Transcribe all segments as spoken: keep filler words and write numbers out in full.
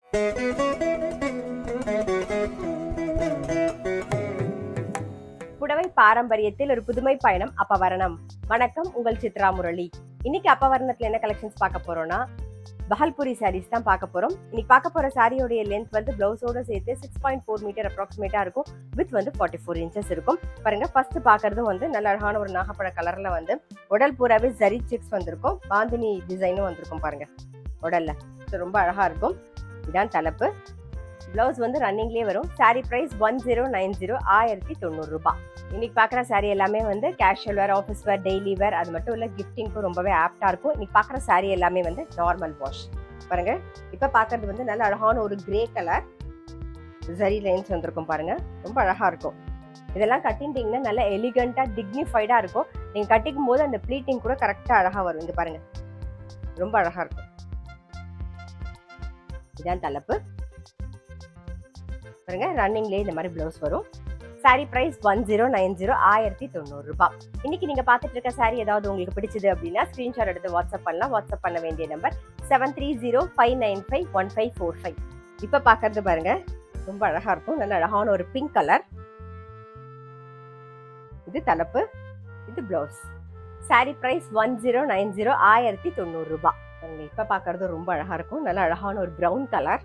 புடவை பாரம்பரியத்தில் ஒரு புதுமை பயணம் அப்பவரணம். வணக்கம், உங்கள் சித்ரா முரளி. இன்னைக்கு அப்பவரணத்துல என்ன கலெக்ஷன்ஸ் பார்க்க போறோம்னா பஹல்புரி சாரீஸ் தான் பார்க்க போறோம். இன்னைக்கு பார்க்க போற சாரியோடைய லென்த் வந்து பிளவுஸோட சேர்த்து சிக்ஸ் பாயிண்ட் ஃபோர் மீட்டர் அப்ராக்சிமேட்டா இருக்கும். வித் வந்து ஃபார்ட்டி ஃபோர் இன்ச்சஸ் இருக்கும். பாருங்க, ஃபர்ஸ்ட் பாக்குறதும் வந்து நல்ல அழகான ஒரு நாகப்பழ கலர்ல வந்து உடல் பூராவே ஜரி செக்ஸ் வந்திருக்கும். பாந்தினி டிசைனும் வந்திருக்கும். பாருங்க உடல்ல ரொம்ப அழகா இருக்கும். இதான் தலைப்பு. பிளவுஸ் வந்து ரன்னிங்லேயே வரும். Sari price one zero nine zero ஆயிரத்தி தொண்ணூறு ரூபாய். இன்னைக்கு பார்க்குற சாரி எல்லாமே வந்து casual wear, office wear, daily wear, அது மட்டும் இல்லை கிஃப்டிங்க்கும் ரொம்பவே ஆப்டா இருக்கும். இன்னைக்கு பார்க்குற சாரி எல்லாமே வந்து நார்மல் வாஷ். பாருங்க, இப்போ பார்க்கறது வந்து நல்ல அழகான ஒரு கிரே கலர் ஜரி லைன்ஸ் வந்திருக்கும். பாருங்க ரொம்ப அழகா இருக்கும். இதெல்லாம் கட்டிட்டீங்கன்னா நல்ல எலிகண்டா டிக்னிஃபைடா இருக்கும். நீங்க கட்டிக்கும் போது அந்த ப்ளீட்டிங் கூட கரெக்டா அழகா வரும். இங்க பாருங்க ரொம்ப அழகா இருக்கும். இதான் தலைப்பு. பாருங்க, ரன்னிங்லேயே இந்த மாதிரி பிளவுஸ் வரும். Sari price one zero nine zero ஆயிரத்தி தொண்ணூறு ரூபாய். இன்னைக்கு நீங்க பார்த்துட்டு இருக்க சாரி ஏதாவது உங்களுக்கு பிடிச்சது அப்படின்னா ஸ்கிரீன்ஷாட் எடுத்து வாட்ஸ்அப் பண்ணலாம். வாட்ஸ்அப் பண்ண வேண்டிய number seven three zero five nine five one five four five. இப்ப பாக்குறது பாருங்க ரொம்ப அழகா இருக்கும். நல்ல அழகான ஒரு பிங்க் கலர். இது தலைப்பு, இது blouse. Sari price one zero nine zero ஆயிரத்தி தொண்ணூறு ரூபாய். இப்ப பாக்குறது ரொம்ப அழகா இருக்கும். நல்ல அழகான ஒரு பிரவுன் கலர்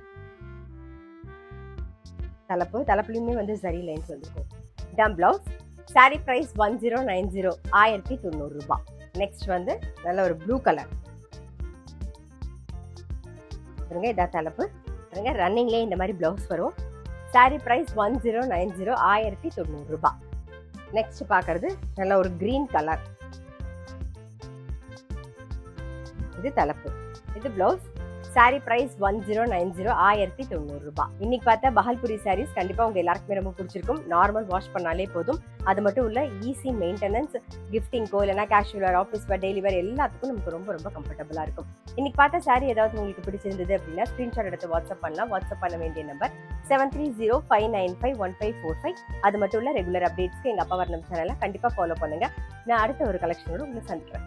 தலைப்பு. தலைப்புலையுமே வந்து ஜரி லைன்ஸ் வந்துருக்கும். இதான் blouse. Sari price one zero nine zero ஆயிரத்தி தொண்ணூறு ரூபாய். நெக்ஸ்ட் வந்து நல்ல ஒரு ப்ளூ கலர். இதான் தலைப்பு. ரன்னிங்லேயே இந்த மாதிரி பிளவுஸ் வரும். Sari price one zero nine zero ஆயிரத்தி தொண்ணூறு ரூபாய். நெக்ஸ்ட் பாக்குறது நல்ல ஒரு கிரீன் கலர். இது தலைப்பு, இது blouse. Sari price one zero nine zero ஆயிரத்தி தொண்ணூறு ரூபாய். இன்னைக்கு பார்த்தா பஹல்புரி சாரீஸ் கண்டிப்பா உங்க எல்லாருக்குமே ரொம்ப பிடிச்சிருக்கும். நார்மல் வாஷ் பண்ணாலே போதும். அது மட்டும் இல்ல, ஈஸி மெயின்டெனன்ஸ், கிஃப்டிங்கோ இல்லைனா casual wear, office wear, daily wear எல்லாத்துக்கும் நமக்கு ரொம்ப ரொம்ப கம்ஃபர்டபுளா இருக்கும். இன்னைக்கு பார்த்த சாரி ஏதாவது உங்களுக்கு பிடிச்சிருந்தது அப்படின்னா ஸ்கிரீன்ஷாட் எடுத்து வாட்ஸ்அப் பண்ணலாம். வாட்ஸ்அப் பண்ண வேண்டிய number seven three zero five nine five one five four five. அது மட்டும் இல்ல, ரெகுலர் அப்டேட்ஸ்க்கு எங்க அப்பவரணம் சேனலை கண்டிப்பா ஃபாலோ பண்ணுங்க. நான் அடுத்த ஒரு கலெக்ஷனோட உங்களை சந்திக்கிறேன்.